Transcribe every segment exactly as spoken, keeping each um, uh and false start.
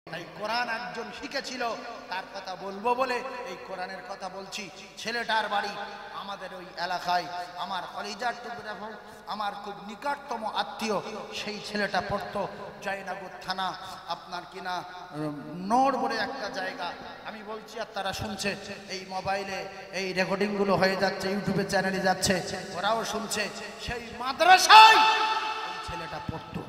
তাই কোরআন একজন শিখেছিল, তার কথা বলবো বলে এই কোরআনের কথা বলছি। ছেলেটার বাড়ি আমাদের ওই এলাকায়, আমার কলিজার টুকরা ভাই, আমার খুব নিকটতম আত্মীয়। সেই ছেলেটা পড়তো জয়নগর থানা, আপনার কিনা নোড় বলে একটা জায়গা। আমি বলছি আর তারা শুনছে, এই মোবাইলে এই রেকর্ডিংগুলো হয়ে যাচ্ছে, ইউটিউবে চ্যানেলে যাচ্ছে, ওরাও শুনছে। সেই মাদ্রাসায় ওই ছেলেটা পড়তো।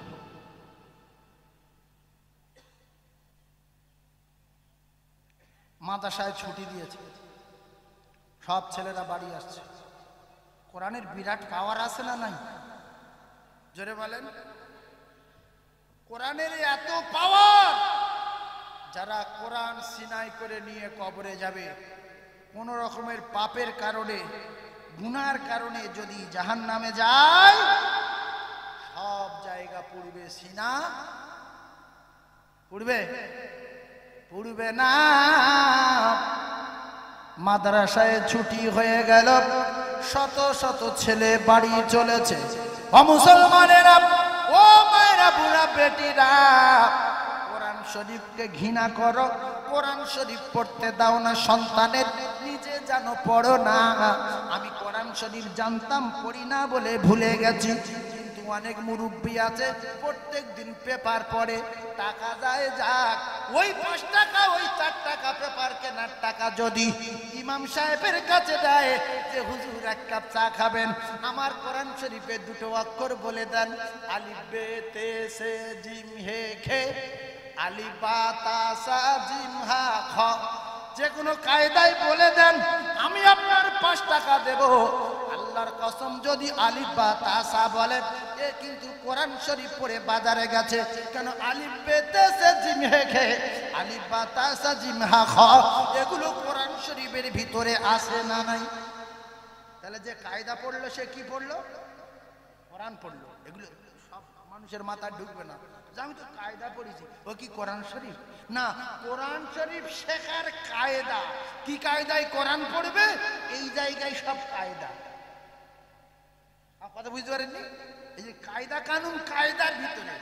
মাদ্রাসায় ছুটি দিয়েছে, সব ছেলেরা বাড়ি আসছে। কোরআনের বিরাট পাওয়ার আছে না নাই? জোরে বলেন। কোরআনের এত পাওয়ার, যারা কোরআন সিনাই করে নিয়ে কবরে যাবে, কোন রকমের পাপের কারণে, গুনার কারণে যদি জাহান্নামে যায়, সব জায়গা পুড়বে, সিনা পুড়বে, পুড়বে না। মাদ্রাসায় ছুটি হয়ে গেল, শত শত ছেলে বাড়ি চলেছে। ও মুসলমানেরা, ও মায়েরা, বুড়া বেটিরা, কোরআন শরীফকে ঘৃণা করো, কোরআন শরীফ পড়তে দাও না সন্তানের, নিজে জানো পড়ো না। আমি কোরআন শরীফ জানতাম, পড়ি না বলে ভুলে গেছি। অনেক মুরব্বী আছে প্রত্যেক দিন পেপার পড়ে, টাকা যায় যাক, ওই পাঁচ টাকা ওই চার টাকা পেপার কেনার টাকা যদি ইমাম সাহেবের কাছে দেয় যে হুজুর এক কাপ চা খাবেন, আমার কোরআন শরীফে দুটো অক্ষর বলে দেন, আলিফ বে তে সে জিম হে খে, আলিফ বা তা সা জিম হা খ, যে কোনো কায়দায় বলে দেন, আমি আপনার পাঁচ টাকা দেব। আল্লাহর কসম, যদি আলিফ বা তা সা বলে, এ কিন্তু কোরআন শরীফ পড়ে বাজারে গেছে। কেন? আলিফ বে তে সে জিম হে খে, আলিফ বা তা সা জিম হা খ, এগুলো কোরআন শরীফের ভিতরে আছে না নাই? তাহলে যে কায়দা পড়লো সে কি পড়লো? কোরআন পড়লো। এগুলো সব মানুষের মাথায় ঢুকবে না। আমি তো কায়দা পড়েছি, ও কি কোরআন শরীফ? না, কোরআন শরীফ শেখার কায়দা। কি কায়দায় কোরআন পড়বে, এই জায়গায় সব কায়দা। কথা বুঝতে পারেননি? এই যে কায়দা কানুন, কায়দার ভিতরে।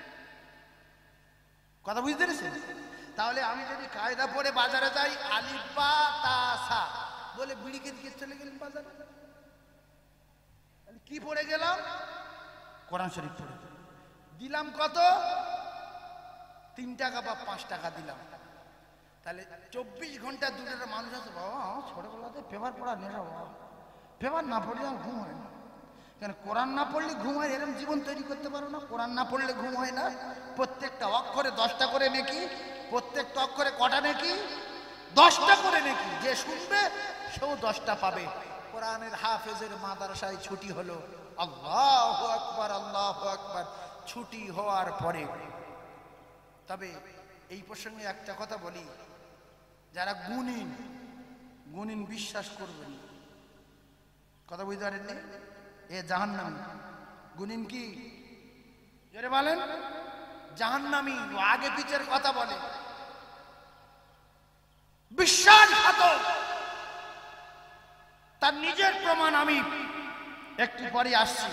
কথা বুঝতে পেরেছেন? তাহলে আমি যদি কায়দা পড়ে বাজারে যাই, আলিফ বা তা সা বলে বিড়িকে দিকে চলে গেলাম বাজারে, কি পড়ে গেলাম? কোরআন শরীফ পড়ে দিলাম। কত? তিন টাকা বা পাঁচ টাকা দিলাম। তাহলে চব্বিশ ঘন্টা দূরে মানুষ আছে, বাবা ছোটবেলাতে পেপার পড়া নেশা, বাবা পেপার না পড়লে আমার ঘুম হয় না। কেন? কোরআন না পড়লে ঘুম হয়? এরকম জীবন তৈরি করতে পারো না? কোরআন না পড়লে ঘুম হয় না? প্রত্যেকটা অক্ষরে দশটা করে নেকি, প্রত্যেকটা অক্ষরে কটা নেকি? দশটা করে নেকি। যে শুনবে সেও দশটা পাবে। কোরআনের হাফেজের মাদ্রাসায় ছুটি হলো, আল্লাহু আকবার, আল্লাহু আকবার। ছুটি হওয়ার পরে, তবে এই প্রসঙ্গে একটা কথা বলি, যারা গুণিন, গুণিন বিশ্বাস করবেন। কথা বুঝতে পারেননি? এ জাহান্নামী। গুণিন কি? জোরে বলেন। জাহান্নামী। আগে পিছের কথা বলে, বিশ্বাসঘাতক। তার নিজের প্রমাণ আমি একটু পরে আসছি।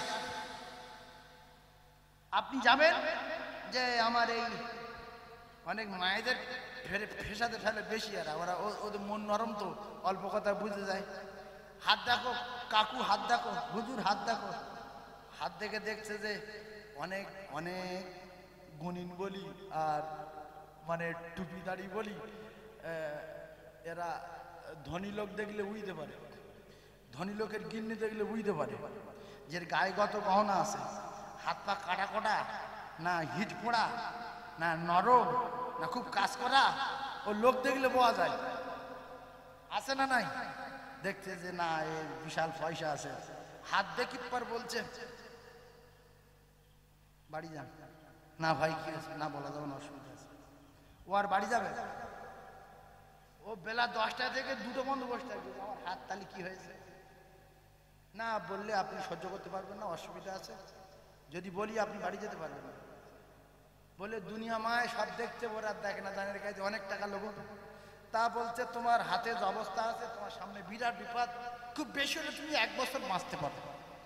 আপনি যাবেন যে আমার এই অনেক মায়েদের ফেসাতে ফেলে বেশি, আর ওরা ওদের মন নরম তো অল্প কথা বুঝে যায়। হাত দেখো কাকু, হাত দেখো হুজুর, হাত দেখো। হাত দেখে দেখছে যে অনেক অনেক গুণিন বলি আর মানে টুপি দাড়ি বলি, এরা ধনী লোক দেখলে বুঝতে পারে, ধনী লোকের গিন্নি দেখলে বুঝতে পারে যে গায়ে গত গহনা আছে, হাত পা কাটা কটা, না হিট পোড়া, না নরম, না খুব কাজ করা, ও লোক দেখলে বোঝা যায়। আছে না নাই? দেখছে যে না এ বিশাল পয়সা আছে। হাত দেখি পর বলছে বাড়ি যান। না ভাই কি আছে? না বলা যাবে না, অসুবিধা আছে। ও আর বাড়ি যাবে? ও বেলা দশটা থেকে দুটো বন্ধ বসে থাকবে। আমার হাত তালি কি হয়েছে? না বললে আপনি সহ্য করতে পারবেন না, অসুবিধা আছে। যদি বলি আপনি বাড়ি যেতে পারবেন না। বলে দুনিয়া মায় সব দেখতে, ওরা দেখে না, জানের কাছে অনেক টাকা লোক। তা বলছে তোমার হাতে যে অবস্থা আছে, তোমার সামনে বিরাট বিপদ, খুব বেশি হলে তুমি এক বছর বাঁচতে পারো।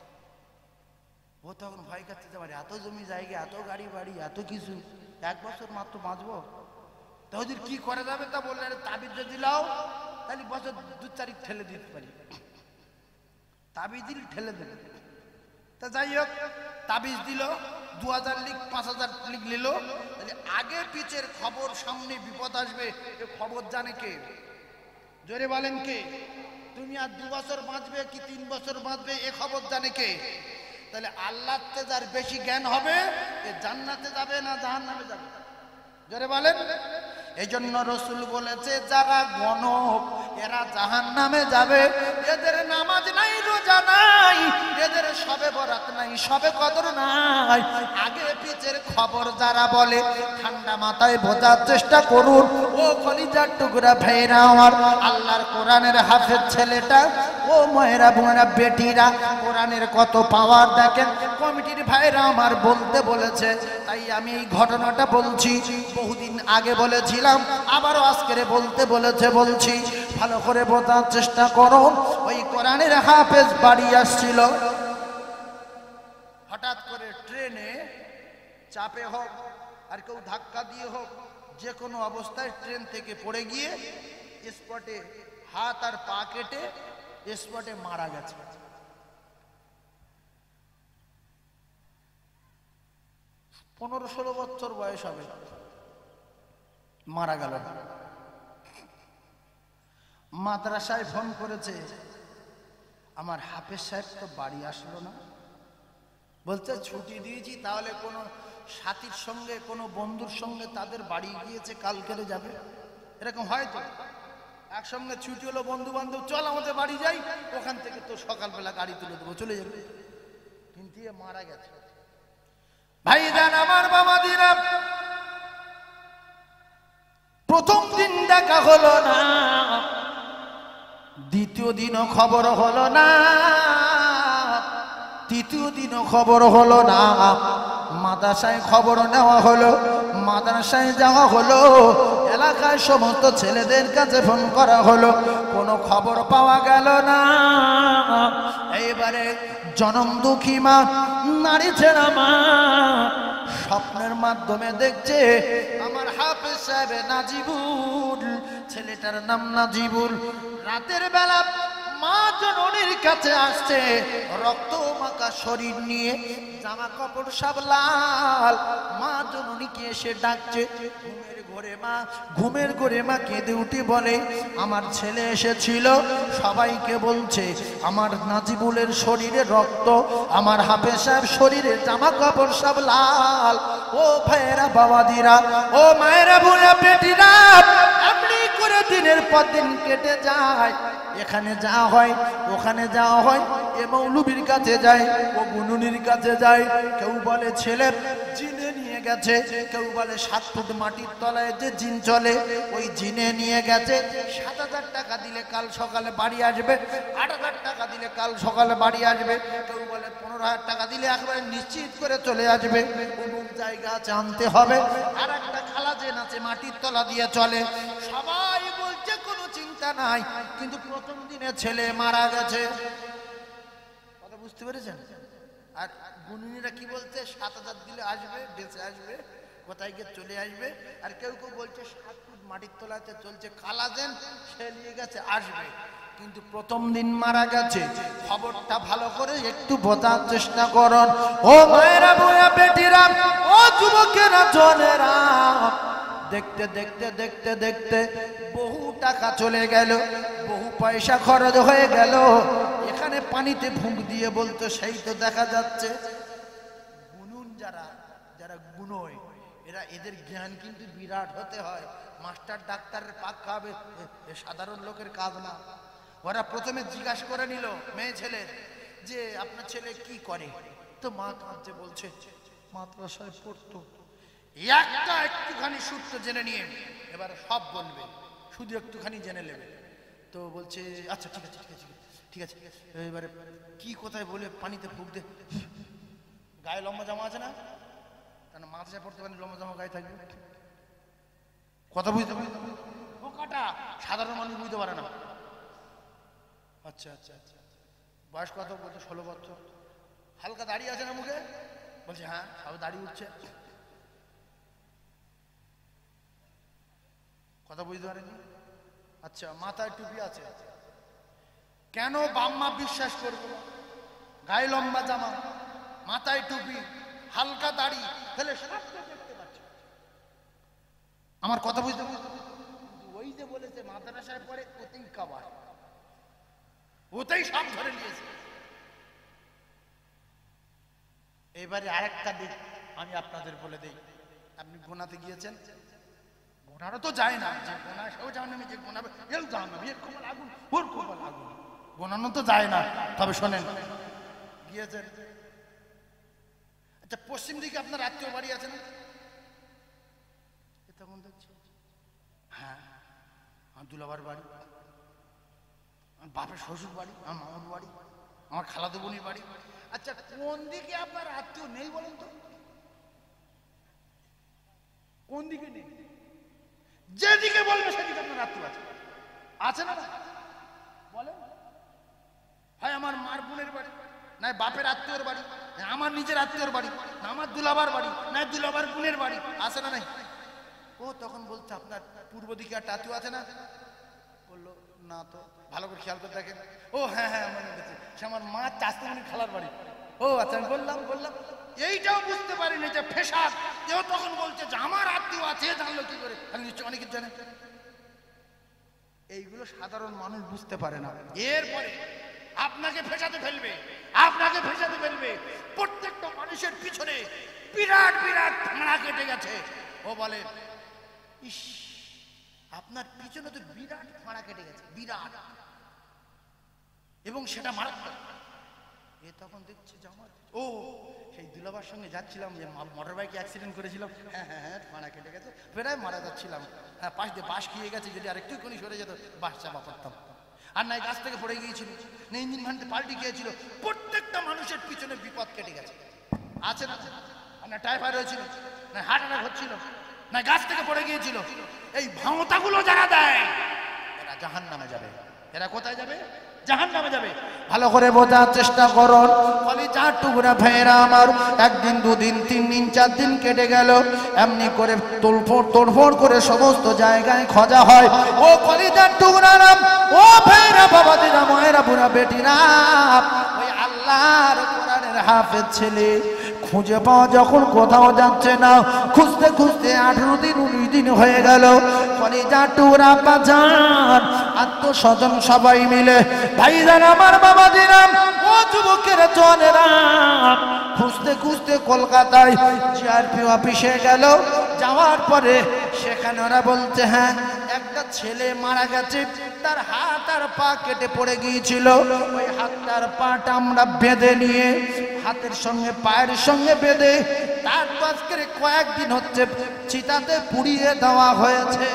ও তখন ভয় কাটতে পারে, এত জমি জায়গা, এত গাড়ি বাড়ি, এত কিছু, এক বছর মাত্র বাঁচবো। তো হুজুর কি করা যাবে? তা বললেন তাবিজ যদি লাও তাহলে বছর দু তারিখ ঠেলে দিতে পারি। তাবিজ দিল ঠেলে দেবে। তা যাই হোক তাবিজ দিল, দু হাজার লিখ পাঁচ হাজার লিখ নিল। তাহলে আগে পিছের খবর, সামনে বিপদ আসবে এ খবর জানে কে? জোরে বলেন কে? তুমি আর দু বছর বাঁচবে কি তিন বছর বাঁচবে এ খবর জানে কে? তাহলে আল্লাহতে যার বেশি জ্ঞান হবে এ জান্নাতে যাবে না জাহান্নামে যাবে? জোরে বলেন। এই জন্য রসুল বলেছে যারা গণক এরা জাহান্নামে যাবে। এদের নামাজ নাই, রোজা নাই, এদের সবে বরাত নাই, সবে কদর নাই। আগে পিছের খবর যারা বলে ঠান্ডা মাথায় বোঝার চেষ্টা করুন। ও কলিজার টুকরা ভাইরা আমার, আল্লাহর কোরআনের হাফেজ ছেলেটা, ও মায়েরা বোনেরা বেটিরা, কোরআনের কত পাওয়ার দেখেন। কমিটির ভাইরা আমার বলতে বলেছে, তাই আমি এই ঘটনাটা বলছি। বহুদিন আগে বলেছিলাম, আবারও আজকে বলতে বলেছে বলছি, ভালো করে বোঝার চেষ্টা করো। ওই কোরআনের হাফেজ বাড়ি আসছিল, হঠাৎ করে ট্রেনে চাপে হোক আর কেউ ধাক্কা দিয়ে হোক, যে কোনো অবস্থায় ট্রেন থেকে পড়ে গিয়ে স্পটে হাত আর পা কেটে স্পটে মারা গেছে। পনেরো ষোলো বছর বয়স হবে, মারা গেল। মাদ্রাসায় ফোন করেছে, আমার হাফেজ সাহেব তো বাড়ি আসলো না। বলছে ছুটি দিয়েছি, তাহলে কোনো সাথীর সঙ্গে কোনো বন্ধুর সঙ্গে তাদের বাড়ি গিয়েছে, কালকেরে যাবে। এরকম হয় তো, একসঙ্গে ছুটি হলো, বন্ধু বান্ধব চল আমাদের বাড়ি যাই, ওখান থেকে তো সকালবেলা গাড়ি তুলে দেবো, চলে যাবে। কিন্তু এ মারা গেছে। ভাইজান আমার, বাবা দিরা, প্রথম দিন দেখা হলো না, দ্বিতীয় দিনও খবর হলো না, তৃতীয় দিনও খবর হলো না। মাদ্রাসায় খবর নেওয়া হলো, মাদ্রাসায় যাওয়া হলো, এলাকায় সমস্ত ছেলেদের কাছে ফোন করা হলো, কোনো খবর পাওয়া গেল না। এইবারে জনম দুঃখী মা, নারী ছেড়া মা, স্বপ্নের মাধ্যমে দেখছে আমার হাফেজ সাহেব নাজিবুল, ছেলেটার নাম নাজিবুল, রাতের বেলা মা জননীর কাছে আসছে, রক্ত মাখা শরীর নিয়ে, জামা কাপড় সব লাল। মা জননীকে এসে ডাকছে, ঘুমের ঘরে মা, ঘুমের ঘরে মা কেঁদে উঠে বলে, আমার ছেলে এসেছিল, সবাইকে বলছে আমার নাজিবুলের শরীরে রক্ত, আমার হাফেজ সাহেব শরীরে জামা কাপড় সব লাল। ও ভাইয়েরা, বাবাদিরা, ও মায়েরা, বোনেরা, বেটিরা, এমনি করে দিনের পর দিন কেটে যায়। এখানে যাওয়া হয়, ওখানে যাওয়া হয়, এ মৌলবীর কাছে যায়, ও গুনুনির কাছে যায়। কেউ বলে ছেলে জিনে নিয়ে গেছে, কেউ বলে সাত ফুট মাটির তলায় যে জিন চলে ওই জিনে নিয়ে গেছে। সাত হাজার টাকা দিলে কাল সকালে বাড়ি আসবে, আট হাজার টাকা দিলে কাল সকালে বাড়ি আসবে। কেউ বলে পনেরো হাজার টাকা দিলে একবারে নিশ্চিত করে চলে আসবে। অমুক জায়গা জানতে হবে। আর একটা খালা জেন আছে মাটির তলা দিয়ে চলে। সবাই বলছে কোনো চিন্তা নাই, কিন্তু প্রথম দিনে ছেলে মারা গেছে। কথা বুঝতে পেরেছেন? আর গুণিনীরা কি বলছে, সাত হাজার দিলে আসবে, বেঁচে আসবে, কোথায় গিয়ে চলে আসবে। আর কেউ কেউ বলছে সাত ফুট মাটির তলাতে চলছে, খালাজেন সে নিয়ে গেছে, আসবে। কিন্তু প্রথম দিন মারা গেছে। খবরটা ভালো করে একটু বোঝার চেষ্টা করুন। ও মায়েরা, বোনেরা, বেটিরা, ও যুবকেরা, জনেরা, দেখতে দেখতে দেখতে দেখতে বহু টাকা চলে গেল, বহু পয়সা খরচ হয়ে গেল। এখানে পানিতে ফুঁক দিয়ে বলতো, সেই তো দেখা যাচ্ছে। গুনুন যারা, যারা গুনোয়, এরা, এদের জ্ঞান কিন্তু বিরাট হতে হয়। মাস্টার ডাক্তারের পাক খাবে সাধারণ লোকের কাজ না। ওরা প্রথমে জিজ্ঞাসা করে নিল মেয়ে ছেলে যে আপনার ছেলে কি করে, তো মা কাঁদছে, বলছে মাদ্রাসায় পড়তো। একটা একটুখানি সূত্র জেনে নিয়ে এবার সব বলবে, শুধু একটুখানি জেনে নেবে। তো বলছে আচ্ছা ঠিক আছে ঠিক আছে ঠিক আছে এবারে কি কোথায় বলে পানিতে ফুঁক দে। গায়ে লম্বা জামা আছে না, কেন মাদ্রাসায় পড়তে পারেন লম্বা জামা গায়ে থাকবে? কথা বুঝতে বোকাটা সাধারণ মানুষ বুঝতে পারে না। আচ্ছা আচ্ছা আচ্ছা, বয়স কত? বলতে ষোলো বছর। হালকা দাড়ি আছে না মুখে? বলছে হ্যাঁ, সব দাড়ি উঠছে। কথা বুঝতে পারেনি? আচ্ছা, মাথায় টুপি আছে, কেন বাম্মা বিশ্বাস করবো? গায়ে লম্বা জামা, মাথায় টুপি, হালকা দাড়ি, তাহলে দেখতে পাচ্ছ। আমার কথা বুঝতে পারছো? ওই যে বলেছে মাদ্রাসায় পড়ে, ওতেই কাবার, ওতেই সব ধরে নিয়েছে। এবারে আরেকটা দিক আমি আপনাদের বলে দেই। আপনি গোনাতে গিয়েছেন, গোনারও তো যায় না, যে গোনা সেও জানে না, যে গোনাবে এও জানে না, এর কপাল আগুন, ওর কপাল আগুন, গোনানো তো যায় না। তবে শোনেন, গিয়েছেন, আচ্ছা পশ্চিম দিকে আপনার আত্মীয় বাড়ি আছে না? তখন দেখছি হ্যাঁ, আমার দুলাবার বাড়ি, আমার বাপের শ্বশুর বাড়ি, আমার মামার বাড়ি, আমার খালাতো বোনের বাড়ি। আচ্ছা কোন দিকে আপনার আত্মীয় নেই বলেন তো? কোন দিকে নেই? যেদিকে বলবে সেদিকে আপনার আত্মীয় আছে, আছে না? বলেন, হয় আমার মার বোনের বাড়ি, না বাপের আত্মীয়র বাড়ি, আমার নিজের আত্মীয়র বাড়ি, না আমার দুলাবার বাড়ি, না দুলাবার বোনের বাড়ি, আছে না নাই? ও তখন বলছে আপনার পূর্ব দিকে একটা আত্মীয় আছে না? বললো না তো। ভালো করে খেয়াল করে দেখেন। ও হ্যাঁ হ্যাঁ মনে হচ্ছে, সে আমার মা চাস্তামণি খালার বাড়ি। ও আচ্ছা, আমি বললাম বললাম এইটাও বুঝতে পারিনি যে ফেসাদ। কেউ তখন বলছে যে আমার আত্মীয় আছে, জানলো কি করে? নিশ্চয় অনেকে জানে। এইগুলো সাধারণ মানুষ বুঝতে পারে না। এরপরে আপনাকে ফেসাতে ফেলবে, আপনাকে ফেসাতে ফেলবে। প্রত্যেকটা মানুষের পিছনে বিরাট বিরাট ফাঁড়া কেটে গেছে। ও বলে ইস, আপনার পিছনে তো বিরাট ফাঁড়া কেটে গেছে, বিরাট, এবং সেটা মারাত্মক। এ তখন দেখছে যে আমার, ও সেই দুলাবার সঙ্গে যাচ্ছিলাম, যে মোটর বাইকে অ্যাক্সিডেন্ট করেছিলাম, হ্যাঁ হ্যাঁ হ্যাঁ ফাঁড়া কেটে গেছে, প্রায় মারা যাচ্ছিলাম, হ্যাঁ পাশ দিয়ে বাস খেয়ে গেছে, যদি আর একটু কোনি সরে যেত বাস চাপা পড়তাম। আর নাই গাছ থেকে পড়ে গিয়েছিল, না ইঞ্জিন ভান্ডে পাল্টে গিয়েছিল। প্রত্যেকটা মানুষের পিছনে বিপদ কেটে গেছে, আছে না? না টাইফয়েড হয়েছিল, না হার্ট অ্যাটাক হচ্ছিল, না গাছ থেকে পড়ে গিয়েছিল। এই ভাঁওতাগুলো যারা দেয় এরা জাহান্নামে যাবে। এরা কোথায় যাবে? জাহান্নামে যাবে। ভালো করে বোঝার চেষ্টা করুন। কলিজার টুকরা ভাইয়েরা আমার, একদিন দুদিন তিন দিন চার দিন কেটে গেল, এমনি করে তোড়ফোড় তোড়ফোড় করে সমস্ত জায়গায় খোঁজা হয়। ও কলিজার টুকরারা, ও ভাইয়েরা, বাবাজিরা, মায়েরা, বুড়া বেটিরা, ওই আল্লাহর কোরআনের হাফেজ ছেলে খুঁজে পাওয়া যখন কোথাও যাচ্ছে না, খুঁজতে খুঁজতে আঠারো দিন উনিশ দিন হয়ে গেল। কলিজার টুকরা বাজার আত্মস্বজন সবাই মিলে, ভাইজান আমার, বাবাজিরা, ও যুবকের জনেরা, খুঁজতে খুঁজতে কলকাতায় জিআরপি অফিসে গেল। যাওয়ার পরে সেখানে ওরা বলছে হ্যাঁ একটা ছেলে মারা গেছে, তার হাত আর পা কেটে পড়ে গিয়েছিল। ওই হাত আর পাটা আমরা বেঁধে নিয়ে, হাতের সঙ্গে পায়ের সঙ্গে বেঁধে তার আজকের কয়েকদিন হচ্ছে চিতাতে পুড়িয়ে দেওয়া হয়েছে।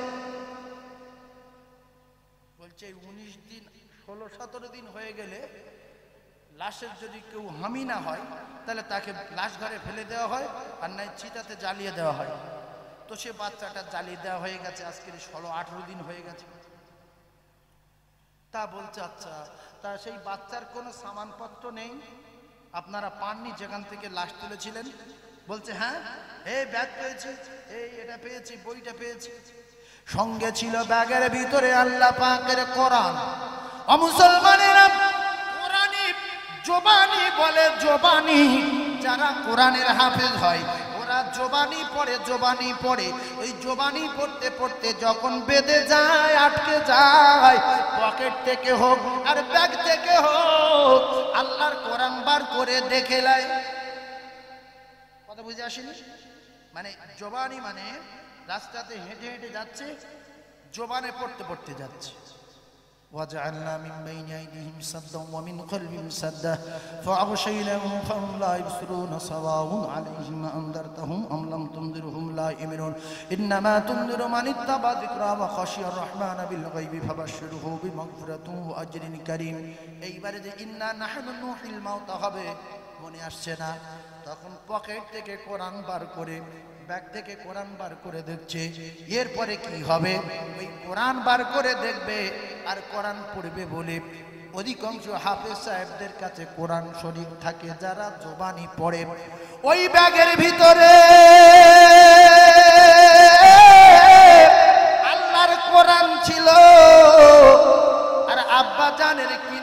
বলছে উনিশ দিন ষোলো সতেরো দিন হয়ে গেলে লাশের যদি কেউ হামি না হয়, তাহলে তাকে লাশ ঘরে ফেলে দেওয়া হয়, আর নাই চিতাতে জ্বালিয়ে দেওয়া হয়। তো সে বাচ্চাটা জ্বালিয়ে দেওয়া হয়ে গেছে, আজকের ষোলো আঠারো দিন হয়ে গেছে। তা বলছে আচ্ছা, তা সেই বাচ্চার কোনো সামানপত্র নেই? আপনারা পাননি যেখান থেকে লাশ তুলেছিলেন? বলছে হ্যাঁ, এই ব্যাগ পেয়েছি, এই এটা পেয়েছি, বইটা পেয়েছি। সঙ্গে ছিল ব্যাগের ভিতরে আল্লাহ পাকের কোরআন। ও মুসলমানেরা, কোরআনি জবানি বলে, জবানি যারা কোরআনের হাফেজ হয় ওরা জবানি পড়ে, জবানি পড়ে। ওই জবানি পড়তে পড়তে যখন বেঁধে যায়, আটকে যায়, পকেট থেকে হোক আর ব্যাগ থেকে হোক, আল্লাহর কোরআন বার করে দেখে লাই। কথা বুঝে আসেনি? মানে জবানি মানে রাস্তাতে হেঁটে হেঁটে যাচ্ছে, জবানে পড়তে পড়তে যাচ্ছে। وجعلنا من بين أيديهم سدا ومن خلفهم سدا فأغشيناهم فهم لا يبصرون سواء عليهم أنذرتهم أم لم تنذرهم لا يؤمنون إنما تنذر من اتبع الذكر وخشي الرحمن بالغيب فبشره بمغفرة وأجر كريم। এইবারে যে ইন্না নাহনু নুহিল মাউতা হবে মনে আসছে না? তখন পকেট থেকে কোরআন বার করে, ব্যাগ থেকে কোরআন বার করে দেখছে। এরপরে কি হবে? ওই কোরআন বার করে দেখবে আর কোরআন পড়বে বলে অধিকাংশ হাফেজ সাহেবদের কাছে কোরআন শরীফ থাকে, যারা জবানি পড়ে। ওই ব্যাগের ভিতরে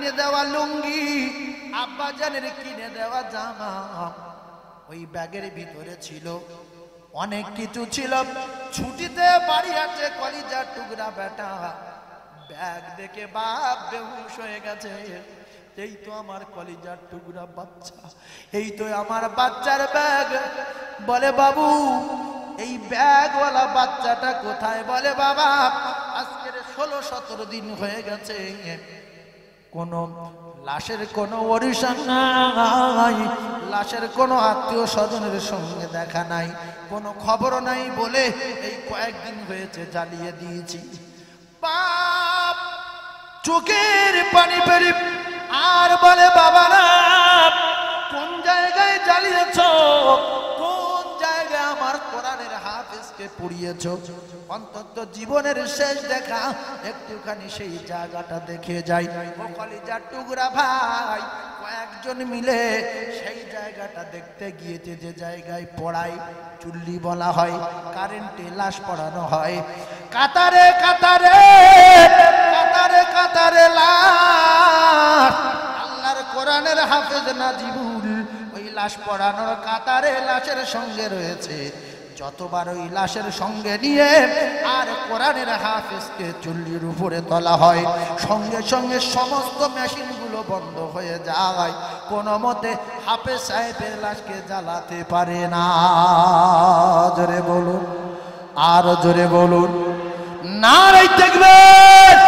কিনে দেওয়া লুঙ্গি, আব্বা জানের কিনে দেওয়া জামা ওই ব্যাগের ভিতরে ছিল। অনেক কিছু ছিল। ছুটিতে বাড়ি আছে কলিজার টুকরা বেটা, ব্যাগ দেখে বাপ বেহুশ হয়ে গেছে। এই তো আমার কলিজার টুকরা বাচ্চা, এই তো আমার বাচ্চার ব্যাগ। বলে বাবু এই ব্যাগওয়ালা বাচ্চাটা কোথায়? বলে বাবা আজকের ষোলো সতেরো দিন হয়ে গেছে, কোনো লাশের কোনো ওরিশন নাই, লাশের কোনো আত্মীয় স্বজনের সঙ্গে দেখা নাই, কোনো খবর নাই বলে এই কয়েকদিন হয়েছে জ্বালিয়ে দিয়েছি। বাপ চোখের পানি ফেলি আর বলে বাবা না কোন জায়গায় জ্বালিয়েছ, কোন জায়গায় আমার কোরআনের হাফেজকে পুড়িয়েছ? অন্তত জীবনের শেষ দেখা একটুখানি সেই জায়গাটা দেখে যাই। ও কলিজার টুকরা ভাই কয়েকজন মিলে সেই জায়গাটা দেখতে গিয়েছে, যে জায়গায় পড়ায় চুল্লি বলা হয়, কারেন্টে লাশ পড়ানো হয়, কাতারে কাতারে কাতারে কাতারে লাশ। আল্লাহর কোরআনের হাফেজ নাজিবুল ওই লাশ পড়ানোর কাতারে লাশের সঙ্গে রয়েছে। যতবার ওই লাশের সঙ্গে নিয়ে আর কোরআনের হাফেজকে চুল্লির উপরে তোলা হয়, সঙ্গে সঙ্গে সমস্ত মেশিনগুলো বন্ধ হয়ে যায়, কোনো মতে হাফেজ সাহেবের লাশকে জ্বালাতে পারে না। জোরে বলুন, আরো জোরে বলুন, নারায়ে তাকবীর।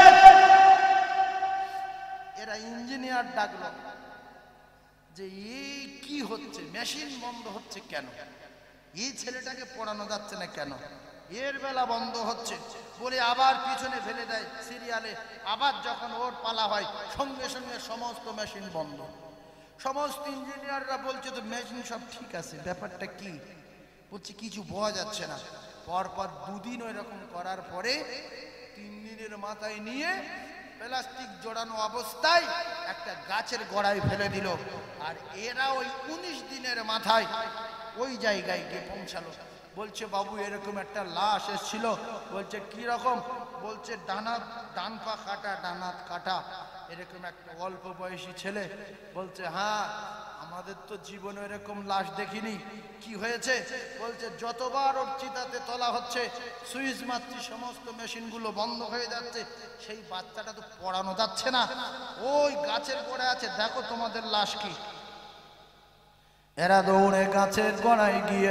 এরা ইঞ্জিনিয়ার ডাকলো যে এই কি হচ্ছে, মেশিন বন্ধ হচ্ছে কেন, এই ছেলেটাকে পড়ানো যাচ্ছে না কেন, এর বেলা বন্ধ হচ্ছে বলে আবার পিছনে ফেলে দেয় সিরিয়ালে। আবার যখন ওর পালা হয় সঙ্গে সঙ্গে সমস্ত মেশিন বন্ধ। সমস্ত ইঞ্জিনিয়াররা বলছে তো মেশিন সব ঠিক আছে, ব্যাপারটা কি? বলছে কিছু বোঝা যাচ্ছে না। পরপর দুদিন ওই রকম করার পরে তিন দিনের মাথায় নিয়ে প্লাস্টিক জোড়ানো অবস্থায় একটা গাছের গোড়ায় ফেলে দিল। আর এরা ওই উনিশ দিনের মাথায় ওই জায়গায় গিয়ে পৌঁছালো। বলছে বাবু এরকম একটা লাশ এসেছিল। বলছে কি রকম? বলছে ডানাত ডান পা কাটা, ডানাত কাটা, এরকম একটা অল্প বয়সী ছেলে। বলছে হ্যাঁ আমাদের তো জীবনে এরকম লাশ দেখিনি। কি হয়েছে? বলছে যতবার ওর চিতাতে তোলা হচ্ছে সুইচ মারছি, সমস্ত মেশিনগুলো বন্ধ হয়ে যাচ্ছে, সেই বাচ্চাটা তো পড়ানো যাচ্ছে না, ওই গাছের গোড়ায় আছে, দেখো তোমাদের লাশ কি। এরা দৌড়ে গাছের গোড়ায় গিয়ে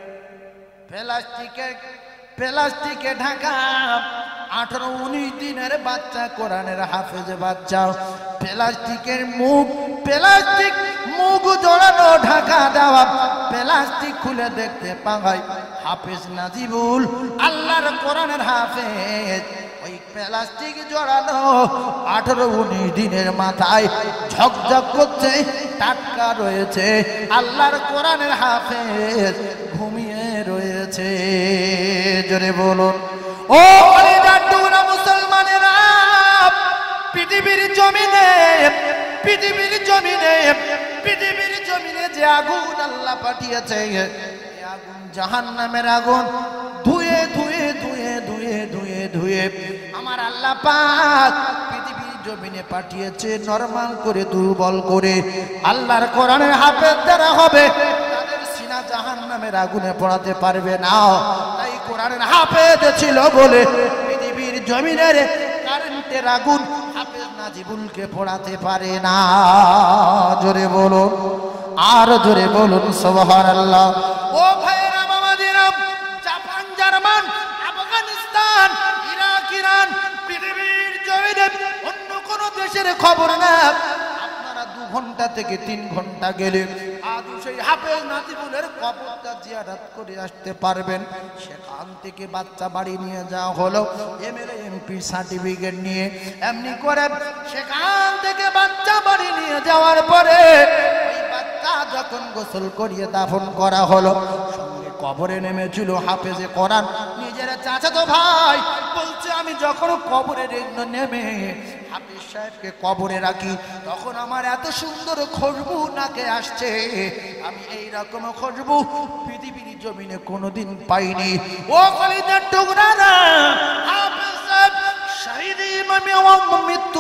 প্লাস্টিকে প্লাস্টিকে ঢাকা আঠারো উনিশ দিনের বাচ্চা, কোরআনের হাফেজ বাচ্চা, প্লাস্টিকের মুখ প্লাস্টিক মুখ জড়ানো, ঢাকা দেওয়া, প্লাস্টিক খুলে দেখতে পায় হাফেজ নাজিবুল, আল্লাহর কোরআনের হাফেজ ওই প্লাস্টিক জড়ানো আঠারো উনিশ দিনের মাথায় ঝকঝক করছে, টাটকা রয়েছে, আল্লাহর কোরআনের হাফেজ ঘুমিয়ে রয়েছে। জোরে বলুন ও কলিজার মুসলমানেরা, পৃথিবীর জমিনে পৃথিবীর জমিনে পৃথিবীর জমিনে যে আগুন আল্লাহ পাঠিয়েছে, এই আগুন জাহান্নামের আগুন, ধুয়ে ধুয়ে ধুয়ে ধুয়ে ধুয়ে ধুয়ে আমার আল্লাহ পাক পৃথিবীর জমিনে পাঠিয়েছে নরমাল করে, দুর্বল করে। আল্লাহর কোরআনের হাফেজ যারা হবে তাদের সিনা জাহান্নামের আগুনে পড়াতে পারবে না। তাই কোরআনের হাফেজ ছিল বলে পৃথিবীর জমিনের কারেন্টের আগুন হাফেজ নাজিবুলকে পড়াতে পারে না। জোরে বলুন, আর জোরে বলুন সুবহানাল্লাহ। ও ভাইরা মামাদিরা, Japan, German, Afghanistan, Iraq, Iran, পৃথিবীর জমিনে অন্য কোন দেশের খবর না, আপনারা দু ঘন্টা থেকে তিন ঘন্টা গেলে আদৌ সেই হাফেজ নাজিবুলের কবরটা জিয়ারত করে আসতে পারবেন। সেখান থেকে বাচ্চা বাড়ি নিয়ে যাওয়া হলো এমএলএ এমপি সার্টিফিকেট নিয়ে। এমনি করে সেখান থেকে বাচ্চা বাড়ি নিয়ে যাওয়ার পরে ওই বাচ্চা যখন গোসল করিয়ে দাফন করা হলো, সঙ্গে কবরে নেমেছিল হাফেজে কোরআন নিজের চাচাতো ভাই। বলছে আমি যখন কবরে নেমে হাফেজ সাহেবকে কবরে রাখি, তখন আমার এত সুন্দর খুশবু নাকে আসছে, আমি এই রকম খুশবু পৃথিবীর জমিনে কোনোদিন পাইনি। ও কলিজার টুকরা না, হাফেজ সাহেব শহীদ ইমামে মৃত্যু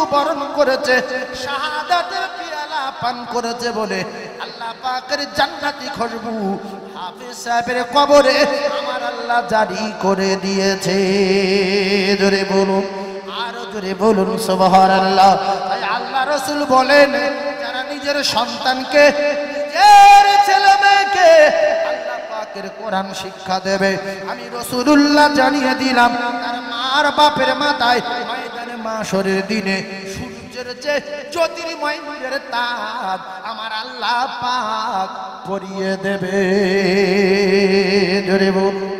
বরণ করেছে, শাহাদাতের পিয়ালা পান করেছে বলে আল্লাহ পাকের জান্নাতি খুশবু হাফেজ সাহেবের কবরে আমার আল্লাহ জারি করে দিয়েছে। জোরে বলুন, আরো জোরে বলুন সুবহানাল্লাহ। তাই আল্লাহ রাসূল বলেন, যারা নিজের সন্তানকে, নিজের ছেলে মেয়েকে আল্লাহ পাকের কোরআন শিক্ষা দেবে, আমি রাসূলুল্লাহ জানিয়ে দিলাম তার মার বাপের মাথায় ময়দানে মাশরের দিনে সূর্যের যে জ্যোতির্ময় নূরের তাজ আমার আল্লাহ পাক পরিয়ে দেবে। জোরে বলুন।